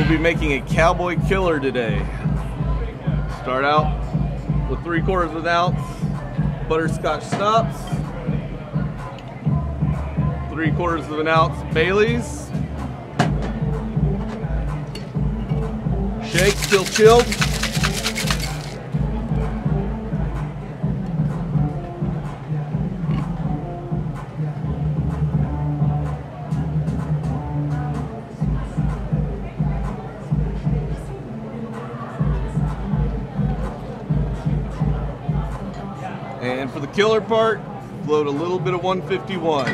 We'll be making a Cowboy Killer today. Start out with 3/4 of an ounce butterscotch schnapps, 3/4 of an ounce Bailey's. Shake, still chilled. And for the killer part, float a little bit of 151.